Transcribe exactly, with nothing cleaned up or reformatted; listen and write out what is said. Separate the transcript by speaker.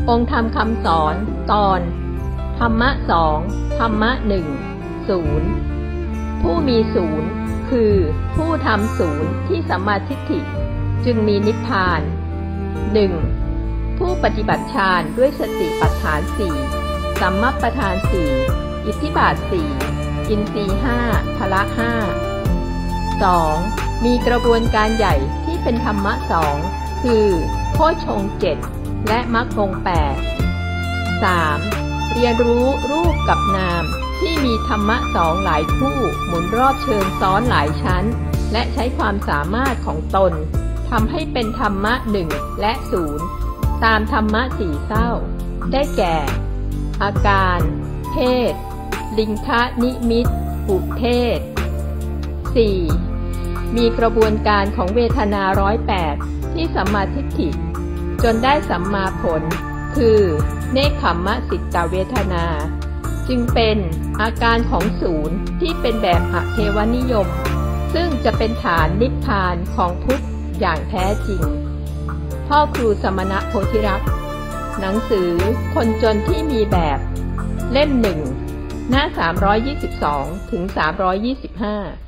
Speaker 1: องค์ธรรมคำสอนตอนธรรมะสองธรรมะหนึ่งศูนย์ผู้มีศูนย์คือผู้ทำศูนย์ที่สัมมาทิฏฐิจึงมีนิพพาน หนึ่ง. ผู้ปฏิบัติฌานด้วยสติปัฏฐานสี่สัมมัปปทานสี่อิทธิบาทสี่อินทรีย์ห้าพละห้า สอง. มีกระบวนการใหญ่ที่เป็นธรรมะสองคือโพชฌงค์เจ็ดและมรรคองค์แปด สาม. เรียนรู้รูปกับนามที่มีธรรมะสองหลายคู่หมุนรอบเชิงซ้อนหลายชั้นและใช้ความสามารถของตนทำให้เป็นธรรมะหนึ่งและศูนย์ตามธรรมะสี่เศร้าได้แก่ อาการเพศลิงคะนิมิตอุเทศ สี่. มีกระบวนการของเวทนาร้อยแปดที่สัมมาทิฏฐิจนได้สัมมาผลคือเนกขัมมสิตเวทนาจึงเป็นอาการของศูนย์ที่เป็นแบบอเทวนิยมซึ่งจะเป็นฐานนิพพานของพุทธอย่างแท้จริงพ่อครูสมณะโพธิรักษ์หนังสือคนจนที่มีแบบเล่มหนึ่งหน้าสามร้อยยี่สิบสองถึงสามร้อยยี่สิบห้า